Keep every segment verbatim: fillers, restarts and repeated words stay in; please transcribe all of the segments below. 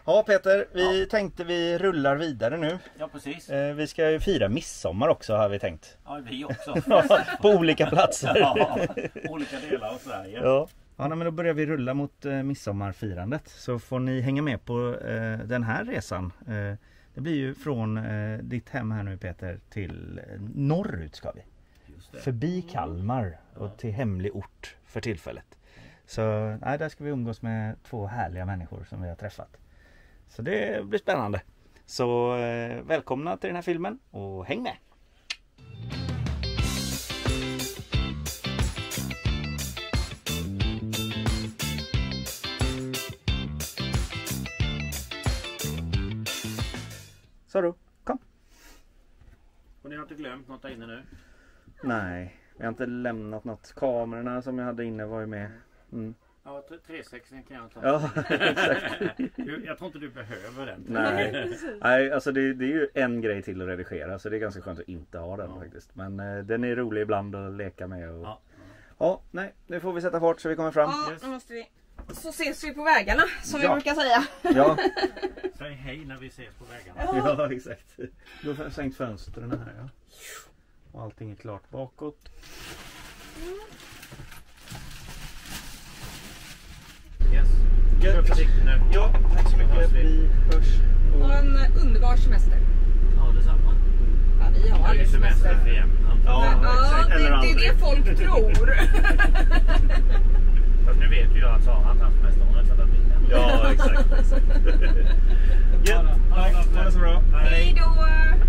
Ja Peter, vi ja. tänkte vi rullar vidare nu. Ja precis. Eh, vi ska ju fira midsommar också har vi tänkt. Ja vi också. På olika platser. Ja, olika delar av Sverige. Ja. Ja, men då börjar vi rulla mot eh, midsommarfirandet. Så får ni hänga med på eh, den här resan. Eh, det blir ju från eh, ditt hem här nu Peter till eh, norrut ska vi. Just det. Förbi Kalmar och till hemlig ort för tillfället. Så nej, där ska vi umgås med två härliga människor som vi har träffat. Så det blir spännande. Så eh, välkomna till den här filmen och häng med! Så då, kom! Och ni har inte glömt något där inne nu? Nej, vi har inte lämnat något. Kamerorna som jag hade inne var ju med. Mm. Ja, tre sextio kan jag ta. Ja, exakt. Jag tror inte du behöver den. Nej, Nej alltså det, det är ju en grej till att redigera. Så det är ganska skönt att inte ha den ja. faktiskt. Men eh, den är rolig ibland att leka med. Och... Ja. ja, nej, nu får vi sätta fart så vi kommer fram. Ja, nu måste vi. Så ses vi på vägarna, som ja. vi brukar säga. Ja. Säg hej när vi ses på vägarna. Ja, ja exakt. Du har sänkt fönstren här, ja. Och allting är klart bakåt. Mm. Yes. Kör försiktigt nu. Ja, tack så mycket. Vi hörs. Och en underbar semester. Ja, detsamma. Ja, vi har aldrig semester. semester för jämnt. Ja, ja det, det är det folk tror. Fast nu vet ju jag att Sara har haft mest året för att bli den. Ja, exakt. Ja, ha det så bra. Hej då!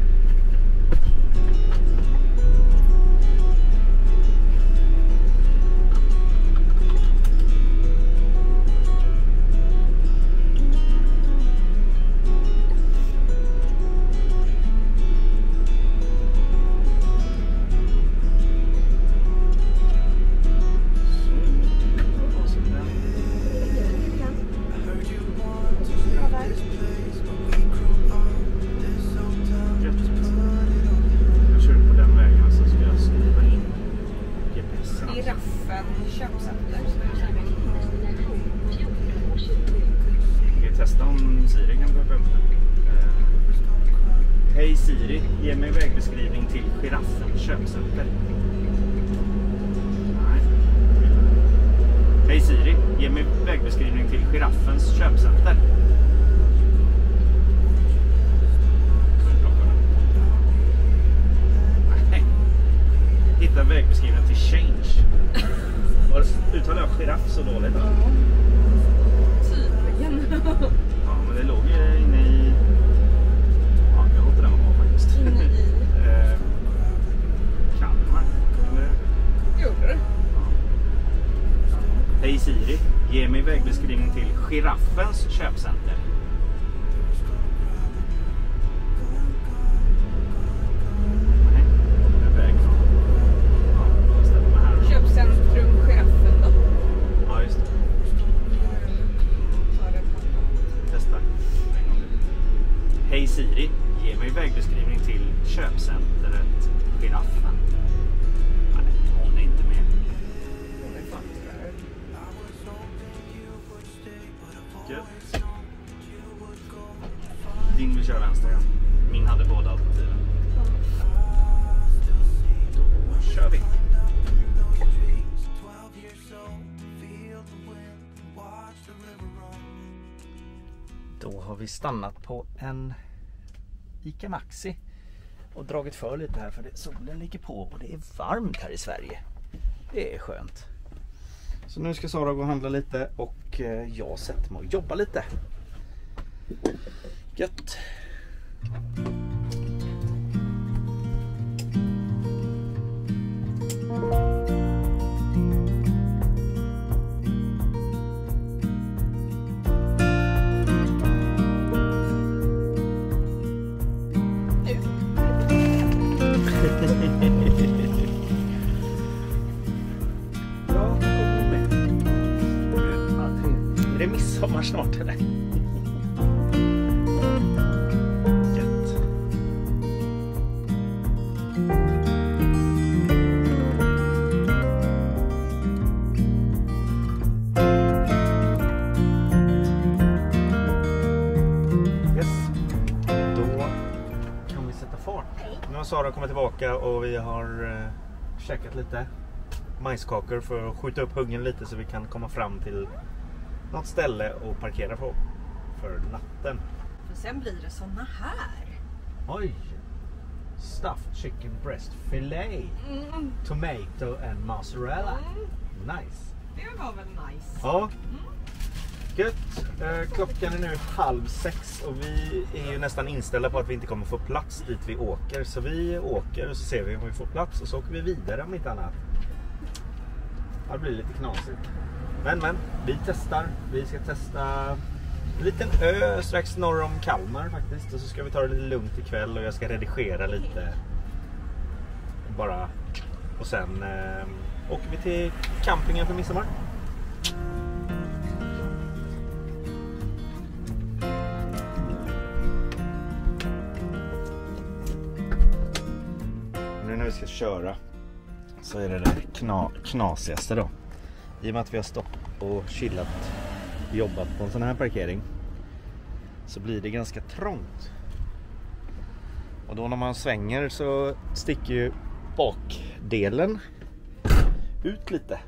Hej Siri, ge mig vägbeskrivning till Giraffens köpcenter. Nej. Hej Siri, ge mig vägbeskrivning till Giraffens köpcenter. Nej. Hitta vägbeskrivning till Change. Var uttalar jag giraff så dåligt? Då? Tydligen. Ja, men det låg ju inne i... Ja, jag låter den vara faktiskt. Inne i... eh, Kalmar, eller? Gjorde det? Ja. Hej Siri, ge mig vägbeskrivning till Giraffens köpcenter. Nej, det är väg. Ja, jag ställer mig här. Köpcentrum Giraffen då? Ja, just det. Testa. Hej Siri, ge mig vägbeskrivning till köpcentret Giraffen. Nej, hon är inte med. Hon är fan där. Gött. Din vill köra vänster, ja. Min hade båda alternativen. Då kör vi. Då har vi stannat på en Ica Maxi och dragit för lite här för det, solen ligger på och det är varmt här i Sverige. Det är skönt. Så nu ska Sara gå och handla lite och jag sätter mig och jobba lite. Gött! Är det midsommar snart eller? Gött. har Sara kommit tillbaka och vi har eh, käkat lite majskakor för att skjuta upp hungern lite så vi kan komma fram till något ställe och parkera på för natten. För sen blir det såna här. Oj! Stuffed chicken breast fillet, Mm. tomato and mozzarella. Mm. Nice. Det var väl nice. Ja. Gött. Eh, klockan är nu halv sex och vi är ju nästan inställda på att vi inte kommer få plats dit vi åker. Så vi åker och så ser vi om vi får plats och så åker vi vidare om inte annat. Ja, det blir lite knasigt. Men men, vi testar. Vi ska testa en liten ö strax norr om Kalmar faktiskt. Och så ska vi ta det lite lugnt ikväll och jag ska redigera lite. Bara. Och sen eh, åker vi till campingen för midsommar. Nu när vi ska köra så är det det kna, knasigaste då. I och med att vi har stått och chillat och jobbat på en sån här parkering så blir det ganska trångt. Och då när man svänger så sticker ju bakdelen ut lite.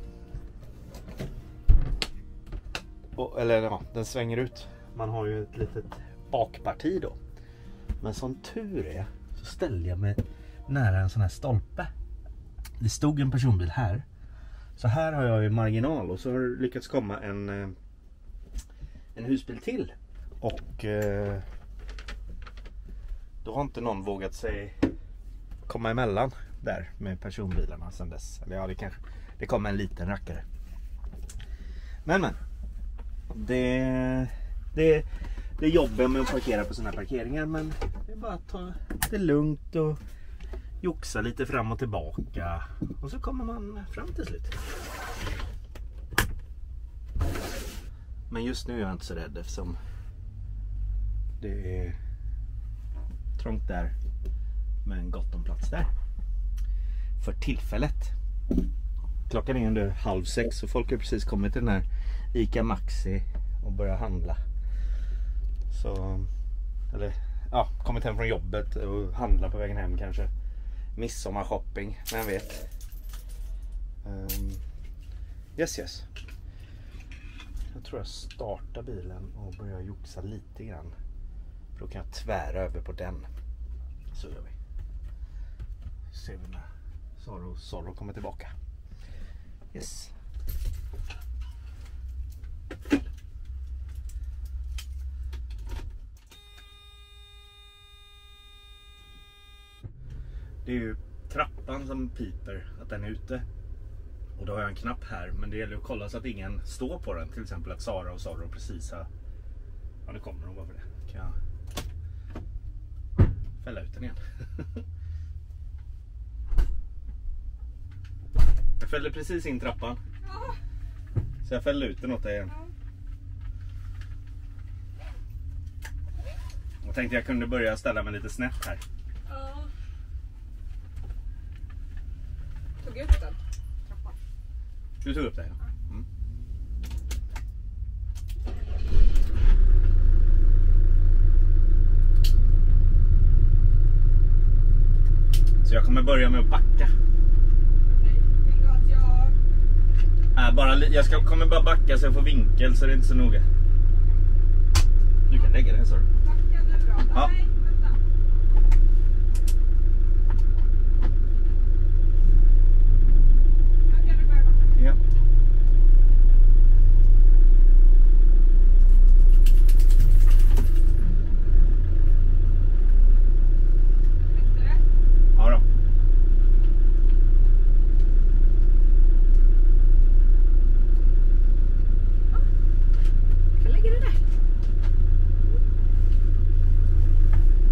Och, eller ja, den svänger ut. Man har ju ett litet bakparti då. Men som tur är så ställde jag mig nära en sån här stolpe. Det stod en personbil här. Så här har jag ju marginal och så har det lyckats komma en en husbil till. Och eh, då har inte någon vågat sig komma emellan där med personbilarna sedan dess. Eller ja, det kanske det kommer en liten rackare. Men men det det det är jobbigt med att parkera på såna här parkeringar, men det är bara att ta det lugnt och joxa lite fram och tillbaka och så kommer man fram till slut. Men just nu är jag inte så rädd eftersom det är trångt där men gott om plats där. För tillfället. Klockan är under halv sex och folk har precis kommit till den här Ica Maxi och börjat handla. Så, eller ja, kommit hem från jobbet och handla på vägen hem kanske. Midsommarshopping, vem vet. Um, yes, yes. Jag tror jag startar bilen och börjar joxa lite grann. För då kan jag tvära över på den. Så gör vi. Ser vi när Zorro, Zorro kommer tillbaka. Yes. Det är ju trappan som piper att den är ute. Och då har jag en knapp här. Men det gäller att kolla så att ingen står på den. Till exempel att Sara och Zorro precis har... Ja, det kommer de bara för det. Kan jag fälla ut den igen. Jag fällde precis in trappan. Så jag fällde ut den åt dig igen. Och tänkte jag kunde börja ställa mig lite snett här. Tog upp den trappan. Du tog upp det, ja. Mm. Så jag kommer börja med att backa. Okej, vill du att jag... Äh, bara, jag ska, kommer bara backa så jag får vinkel så det är inte så noga. Du kan lägga det, så. Backa nu då. Ja. Nej, vänta. Nu kan du börja backa. Ja. Räckte det? Ja då. Jag kan lägga det där.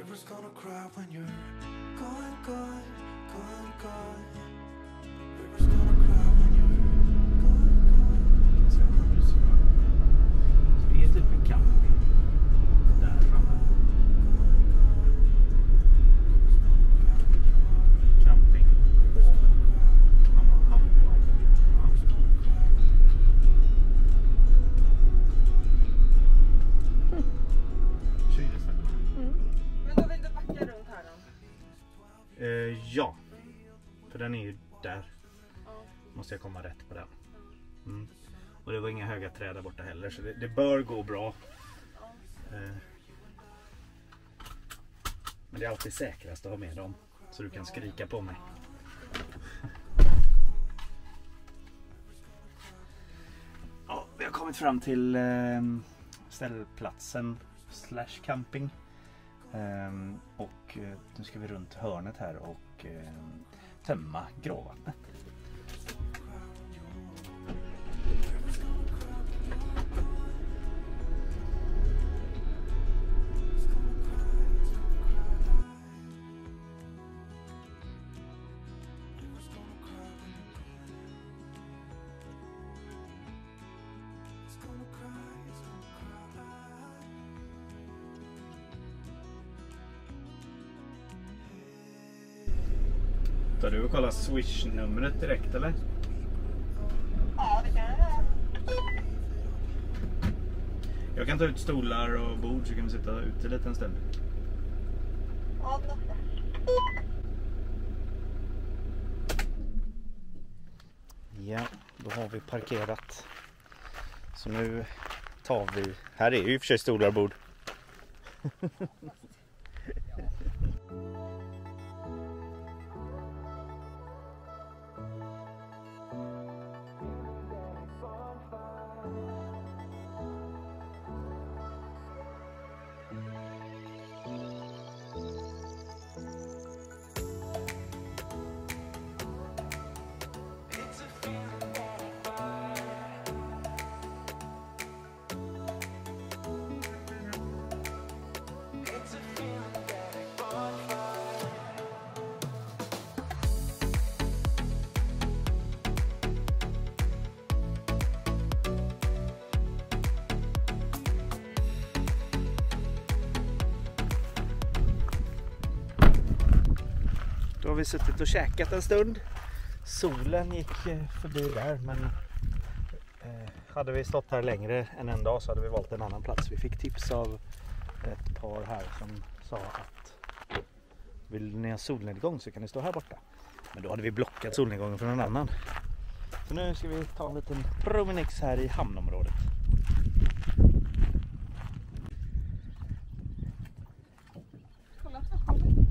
River's gonna cry when you're gone, gone, gone, gone. River's gonna cry when you're gone, gone. Så det är typ en camping där framme. Camping på hamnplan. Men då vill du backa runt här då? Eh, ja, för den är ju där. Måste jag komma rätt på den. Mm. Och det var inga höga träd där borta heller, så det, det bör gå bra. Eh. Men det är alltid säkrast att ha med dem, så du kan skrika på mig. Ja, vi har kommit fram till eh, ställplatsen slash camping. Um, och uh, nu ska vi runt hörnet här och uh, tömma gråvattnet. Tar du och kollar Swish-numret direkt eller? Ja, det kan jag göra. Jag kan ta ut stolar och bord så kan vi sitta ute lite en stund. Ja, det. Ja, då har vi parkerat. Så nu tar vi... Här är ju i och för sig stolar och bord. Då har vi suttit och käkat en stund. Solen gick förbi där, men eh, hade vi stått här längre än en dag så hade vi valt en annan plats. Vi fick tips av ett par här som sa att vill ni ha solnedgång så kan ni stå här borta. Men då hade vi blockat solnedgången från en annan. Så nu ska vi ta en liten promenix här i hamnområdet. Kolla trappan.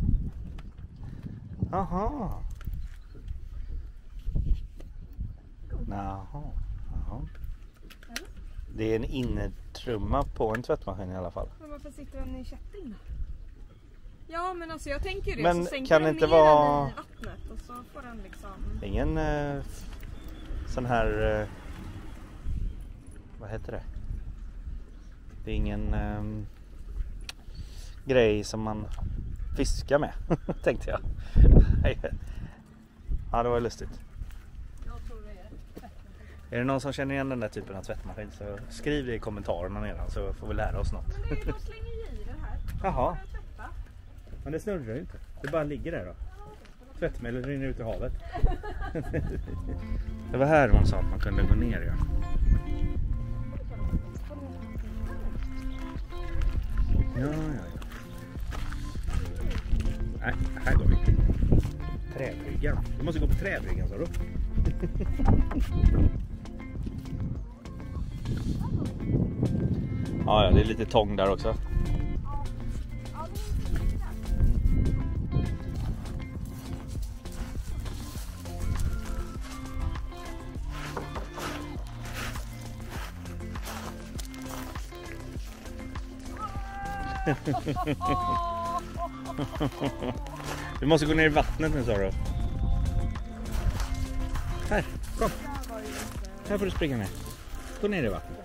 Aha. Jaha. Jaha. Det är en innetrumma på en tvättmaskin i alla fall. Men varför sitter den i kätting? Ja, men alltså jag tänker det. Men så sänker kan den inte ner vara- den i vattnet och så får den liksom... Ingen eh, sån här... Eh, vad heter det? Det är ingen eh, grej som man fiskar med, tänkte jag. Ja, det var lustigt. Jag tror det är. Är det någon som känner igen den där typen av tvättmaskin så skriv det i kommentarerna nedan så får vi lära oss något. Men det är de slänger i det här. Jaha. Bara tvätta. Men det snurrar ju inte. Det bara ligger där då. Tvättmedel rinner ut i havet. Det var här hon sa att man kunde gå ner, ja. Ja, ja, ja. Nej, här går vi. Träbryggan. Du måste gå på träbryggan, sa du? Ja, ja, det är lite tång där också. Du måste gå ner i vattnet nu, sa du. Här, kom. Här får du springa ner. Gå ner i vattnet.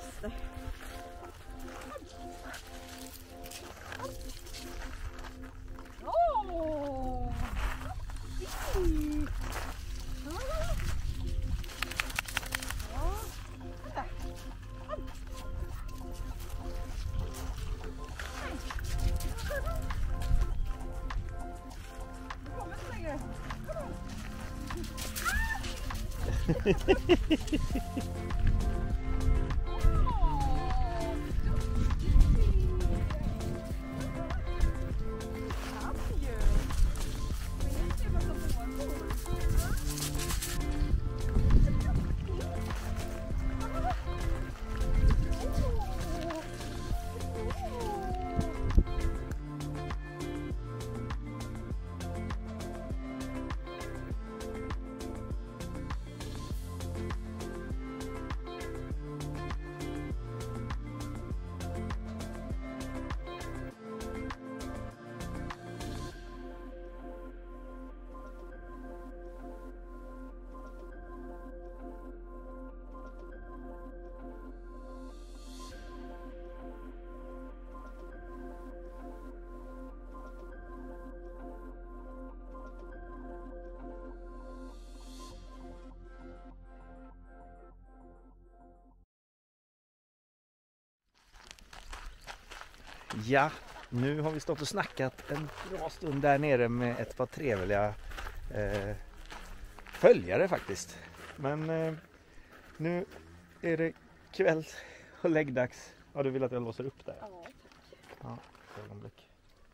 Ja, nu har vi stått och snackat en bra stund där nere med ett par trevliga eh, följare faktiskt. Men eh, nu är det kväll och läggdags. Ja, du vill att jag låser upp där? Ja, tack. Ja, ett ögonblick.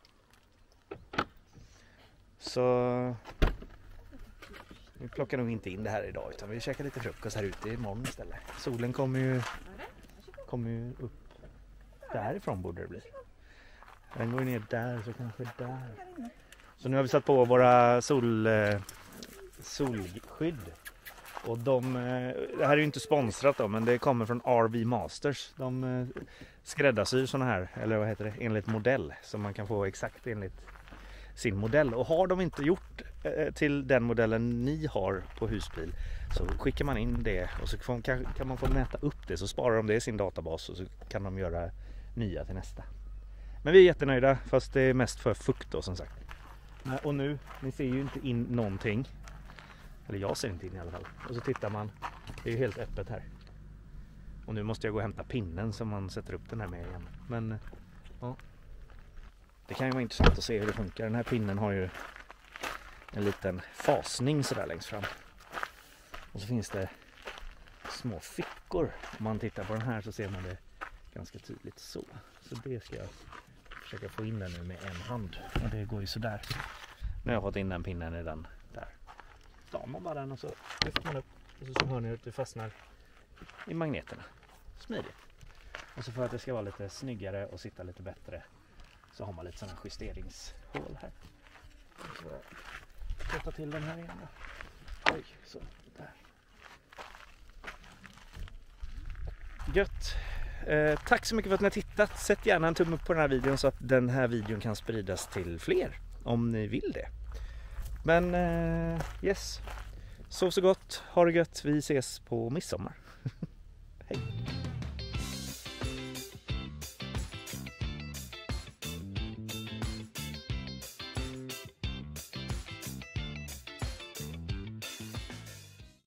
Så vi plockar nog inte in det här idag utan vi käkar lite frukost här ute imorgon istället. Solen kommer ju, kommer ju upp därifrån borde det bli. Den går ner där så kanske där. Så nu har vi satt på våra sol, solskydd. Och de, det här är ju inte sponsrat då, men det kommer från R V Masters. De skräddarsyr såna här, eller vad heter det, enligt modell. Så man kan få exakt enligt sin modell. Och har de inte gjort till den modellen ni har på husbil så skickar man in det och så kan, kan man få mäta upp det. Så sparar de det i sin databas och så kan de göra nya till nästa. Men vi är jättenöjda fast det är mest för fukt då som sagt. Och nu, ni ser ju inte in någonting. Eller jag ser inte in i alla fall. Och så tittar man, det är ju helt öppet här. Och nu måste jag gå och hämta pinnen som man sätter upp den här med igen. Men ja, det kan ju vara intressant att se hur det funkar. Den här pinnen har ju en liten fasning sådär längst fram. Och så finns det små fickor. Om man tittar på den här så ser man det ganska tydligt så. Så det ska jag försöka få in den nu med en hand. Och det går ju sådär. Nu har jag fått in den pinnen i den där. Så tar man bara den och så lyfter man upp. Och så, så hör ni att det fastnar i magneterna. Smidigt. Och så för att det ska vara lite snyggare och sitta lite bättre så har man lite sådana justeringshål här. Så jag tar till den här igen då. Oj, så där. Gött. Eh, tack så mycket för att ni har tittat. Sätt gärna en tumme upp på den här videon så att den här videon kan spridas till fler om ni vill det. Men eh, yes. Sov så gott, ha det gött. Vi ses på midsommar.